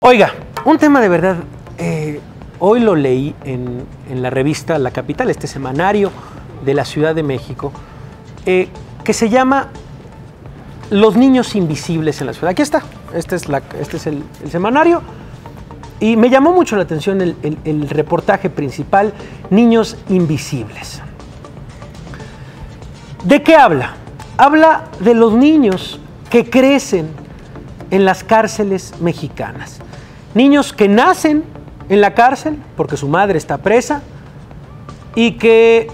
Oiga, un tema de verdad, hoy lo leí en la revista La Capital, este semanario de la Ciudad de México, que se llama Los niños invisibles en la ciudad. Aquí está, este es el semanario, y me llamó mucho la atención el reportaje principal, Niños Invisibles. ¿De qué habla? Habla de los niños que crecen en las cárceles mexicanas. Niños que nacen en la cárcel porque su madre está presa y que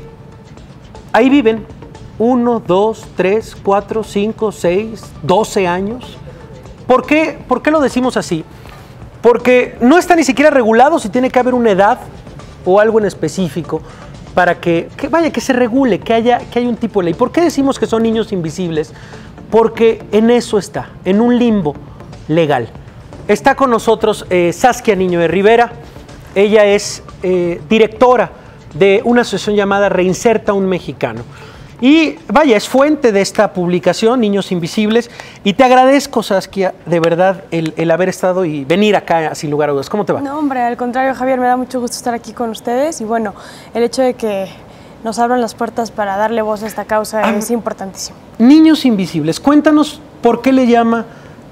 ahí viven 1, 2, 3, 4, 5, 6, 12 años. ¿Por qué lo decimos así? Porque no está ni siquiera regulado si tiene que haber una edad o algo en específico para que se regule, que haya un tipo de ley. ¿Por qué decimos que son niños invisibles? Porque en eso está, en un limbo legal. Está con nosotros Saskia Niño de Rivera. Ella es directora de una asociación llamada Reinserta un Mexicano. Y vaya, es fuente de esta publicación, Niños Invisibles. Y te agradezco, Saskia, de verdad, el haber estado y venir acá sin lugar a dudas. ¿Cómo te va? No, hombre, al contrario, Javier, me da mucho gusto estar aquí con ustedes. Y bueno, el hecho de que nos abran las puertas para darle voz a esta causa es importantísimo. Niños Invisibles, cuéntanos por qué le llama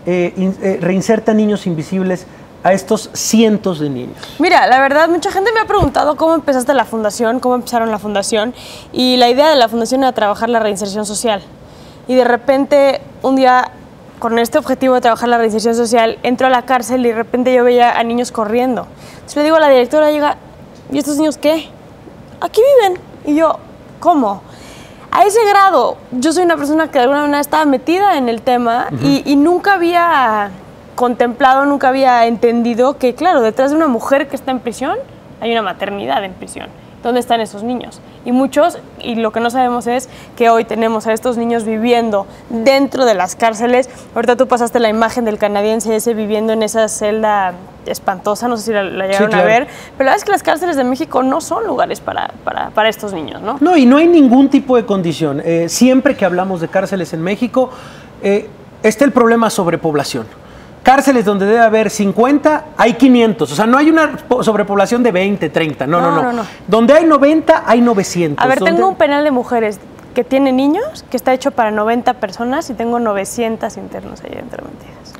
Reinserta Niños Invisibles a estos cientos de niños. Mira, la verdad, mucha gente me ha preguntado cómo empezaste la fundación, cómo empezaron la fundación, y la idea de la fundación era trabajar la reinserción social. Y de repente, un día, con este objetivo de trabajar la reinserción social, entro a la cárcel y de repente yo veía a niños corriendo. Entonces le digo a la directora, llega, ¿y estos niños qué? Aquí viven. Y yo, ¿cómo? A ese grado, yo soy una persona que de alguna manera estaba metida en el tema y nunca había contemplado, nunca había entendido que, claro, detrás de una mujer que está en prisión, hay una maternidad en prisión. ¿Dónde están esos niños? Y muchos, y lo que no sabemos es que hoy tenemos a estos niños viviendo dentro de las cárceles. Ahorita tú pasaste la imagen del canadiense ese viviendo en esa celda espantosa, no sé si la llegaron a ver, pero la verdad es que las cárceles de México no son lugares para estos niños, ¿no? No, y no hay ningún tipo de condición. Siempre que hablamos de cárceles en México, está el problema sobrepoblación. Cárceles donde debe haber 50, hay 500. O sea, no hay una sobrepoblación de 20, 30. No. Donde hay 90, hay 900. A ver, tengo un penal de mujeres que tiene niños, que está hecho para 90 personas y tengo 900 internos ahí dentro metidos.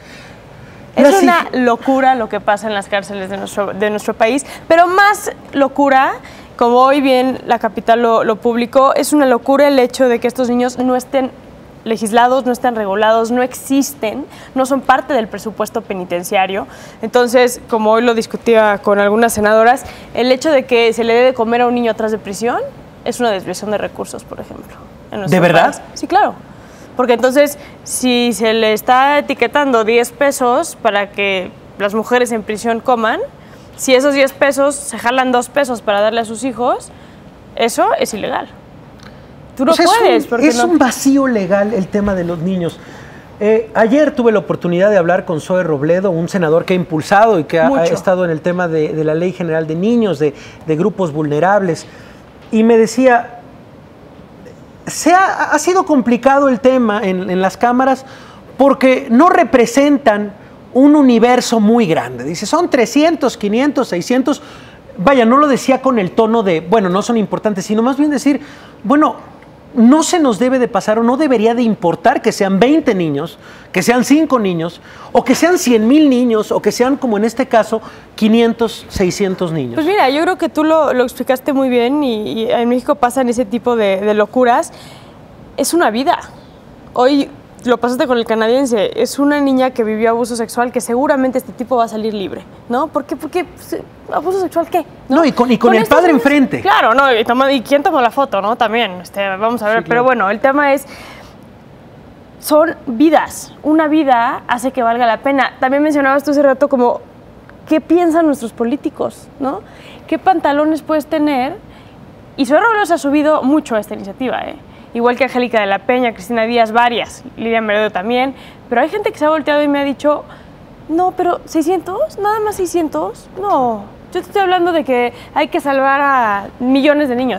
Es una locura lo que pasa en las cárceles de nuestro país, pero más locura, como hoy bien La Capital lo publicó, es una locura el hecho de que estos niños no estén legislados, no están regulados, no existen, no son parte del presupuesto penitenciario. Entonces, como hoy lo discutía con algunas senadoras, el hecho de que se le dé de comer a un niño atrás de prisión es una desviación de recursos, por ejemplo. ¿De verdad? País. Sí, claro. Porque entonces, si se le está etiquetando 10 pesos para que las mujeres en prisión coman, si esos 10 pesos se jalan 2 pesos para darle a sus hijos, eso es ilegal. Tú no puedes. Es un vacío legal el tema de los niños. Ayer tuve la oportunidad de hablar con Zoe Robledo, un senador que ha impulsado y que ha estado en el tema de la Ley General de Niños, de grupos vulnerables, y me decía, ha sido complicado el tema en las cámaras porque no representan un universo muy grande. Dice, son 300, 500, 600. Vaya, no lo decía con el tono de, bueno, no son importantes, sino más bien decir, bueno, no se nos debe de pasar o no debería de importar que sean 20 niños, que sean 5 niños, o que sean 100,000 niños, o que sean, como en este caso, 500, 600 niños. Pues mira, yo creo que tú lo explicaste muy bien y en México pasan ese tipo de locuras. Es una vida. Hoy lo pasaste con el canadiense, es una niña que vivió abuso sexual que seguramente este tipo va a salir libre, ¿no? Porque ¿abuso sexual qué? No, y con el padre enfrente. Claro, no, y quién tomó la foto, ¿no? También, vamos a ver, sí, claro. Pero bueno, el tema es, son vidas, una vida hace que valga la pena. También mencionabas tú hace rato como, ¿qué piensan nuestros políticos, no? ¿Qué pantalones puedes tener? Y Zoe Robledo se ha subido mucho a esta iniciativa, igual que Angélica de la Peña, Cristina Díaz, varias, Lidia Meredo también, pero hay gente que se ha volteado y me ha dicho, no, pero 600, nada más 600, no, yo te estoy hablando de que hay que salvar a millones de niños.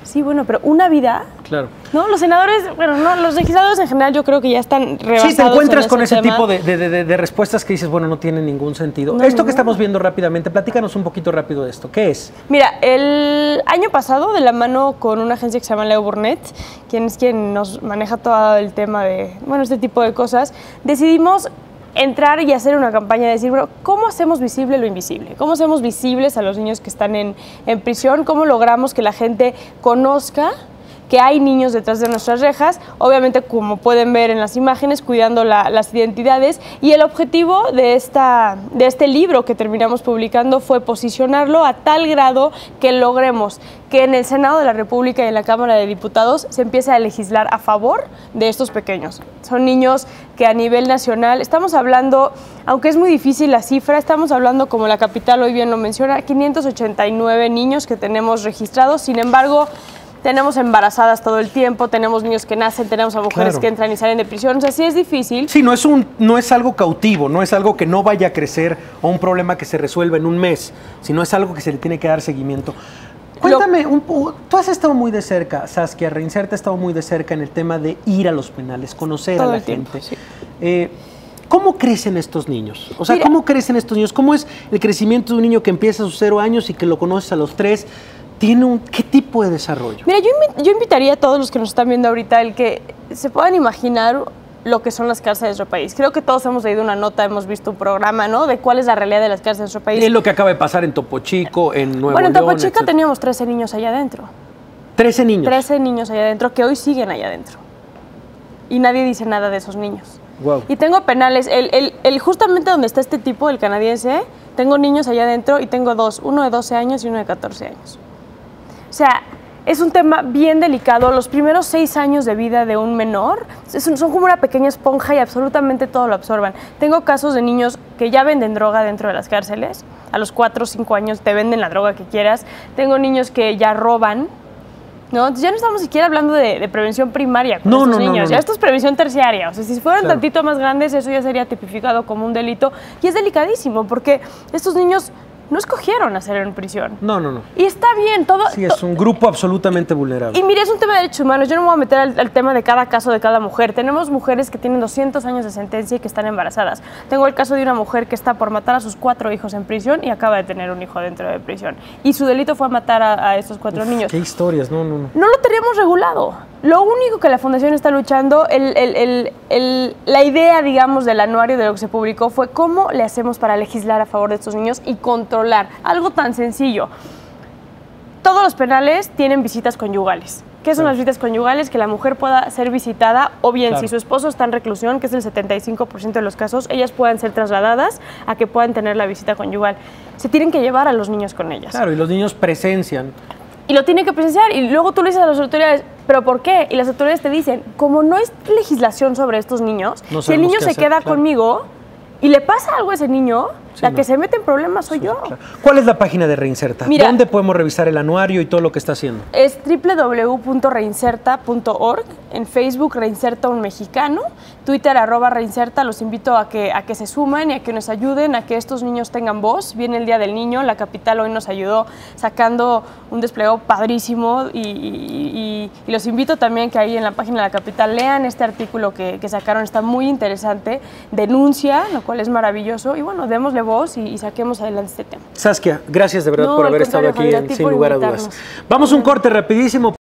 Sí, bueno, pero una vida. Claro. ¿No? Los senadores, bueno, no, los legisladores en general yo creo que ya están rebasados. Sí, te encuentras en con ese tema. tipo de respuestas que dices, bueno, no tiene ningún sentido. No, Esto que no. estamos viendo rápidamente, platícanos un poquito rápido de esto. ¿Qué es? Mira, el año pasado, de la mano con una agencia que se llama Leo Burnett, quien nos maneja todo el tema de, bueno, este tipo de cosas, decidimos entrar y hacer una campaña de decir, bueno, ¿cómo hacemos visible lo invisible? ¿Cómo hacemos visibles a los niños que están en prisión? ¿Cómo logramos que la gente conozca que hay niños detrás de nuestras rejas? Obviamente, como pueden ver en las imágenes, cuidando las identidades. Y el objetivo de este libro que terminamos publicando fue posicionarlo a tal grado que logremos que en el Senado de la República y en la Cámara de Diputados se empiece a legislar a favor de estos pequeños. Son niños que a nivel nacional, estamos hablando, aunque es muy difícil la cifra, estamos hablando, como la capital hoy bien lo menciona, 589 niños que tenemos registrados. Sin embargo, tenemos embarazadas todo el tiempo, tenemos niños que nacen, tenemos a mujeres Claro. que entran y salen de prisión. O sea, sí es difícil. Sí, no es algo cautivo, no es algo que no vaya a crecer o un problema que se resuelva en un mes, sino es algo que se le tiene que dar seguimiento. Cuéntame, tú has estado muy de cerca, Saskia, Reinserta ha estado muy de cerca en el tema de ir a los penales, conocer Todo a la el tiempo, gente. sí. ¿Cómo crecen estos niños? O sea, Mira, ¿cómo crecen estos niños? ¿Cómo es el crecimiento de un niño que empieza a sus 0 años y que lo conoces a los 3? ¿Qué tipo de desarrollo? Mira, yo invitaría a todos los que nos están viendo ahorita el que se puedan imaginar lo que son las cárceles de nuestro país. Creo que todos hemos leído una nota, hemos visto un programa, ¿no?, de cuál es la realidad de las cárceles de nuestro país. Es lo que acaba de pasar en Topo Chico, en Nuevo Bueno, en León, Topo Chico etcétera. teníamos 13 niños allá adentro. 13 niños. 13 niños allá adentro que hoy siguen allá adentro. Y nadie dice nada de esos niños. Wow. Y tengo penales, justamente donde está este tipo, el canadiense, tengo niños allá adentro y tengo dos, uno de 12 años y uno de 14 años. O sea, es un tema bien delicado. Los primeros 6 años de vida de un menor son como una pequeña esponja y absolutamente todo lo absorban. Tengo casos de niños que ya venden droga dentro de las cárceles. A los 4 o 5 años te venden la droga que quieras. Tengo niños que ya roban, ¿no? Entonces ya no estamos siquiera hablando de prevención primaria con estos niños. Ya esto es prevención terciaria. O sea, si fueran tantito más grandes, eso ya sería tipificado como un delito. Y es delicadísimo porque estos niños no escogieron hacer en prisión. No. Y está bien, todo. Sí, es un grupo absolutamente vulnerable. Y mire, es un tema de derechos humanos. Yo no me voy a meter al tema de cada caso de cada mujer. Tenemos mujeres que tienen 200 años de sentencia y que están embarazadas. Tengo el caso de una mujer que está por matar a sus 4 hijos en prisión y acaba de tener un hijo dentro de prisión. Y su delito fue matar a estos 4 niños. Qué historias, no. No lo tenemos regulado. Lo único que la Fundación está luchando, la idea, digamos, del anuario de lo que se publicó fue cómo le hacemos para legislar a favor de estos niños y controlar. Algo tan sencillo. Todos los penales tienen visitas conyugales. ¿Qué son las visitas conyugales? Que la mujer pueda ser visitada o bien si su esposo está en reclusión, que es el 75% de los casos, ellas puedan ser trasladadas a que puedan tener la visita conyugal. Se tienen que llevar a los niños con ellas. Claro, y los niños presencian. Y lo tienen que presenciar y luego tú le dices a las autoridades, ¿pero por qué? Y las autoridades te dicen, como no hay legislación sobre estos niños, No si el sabemos niño qué se hacer, queda claro. conmigo y le pasa algo a ese niño, la no. que se mete en problemas soy yo. Claro. ¿Cuál es la página de Reinserta? Mira, ¿dónde podemos revisar el anuario y todo lo que está haciendo? Es www.reinserta.org, en Facebook Reinserta un Mexicano, Twitter @Reinserta. Los invito a que se sumen y a que nos ayuden a que estos niños tengan voz. Viene el Día del Niño, la capital hoy nos ayudó sacando un desplegado padrísimo y los invito también que ahí en la página de la capital lean este artículo que sacaron, está muy interesante, denuncia, lo cual es maravilloso y bueno, démosle voz y saquemos adelante este tema. Saskia, gracias de verdad No, por al haber estado contrario, aquí Javier, a ti Sin por Lugar a Dudas. invitarnos. Vamos a un corte rapidísimo.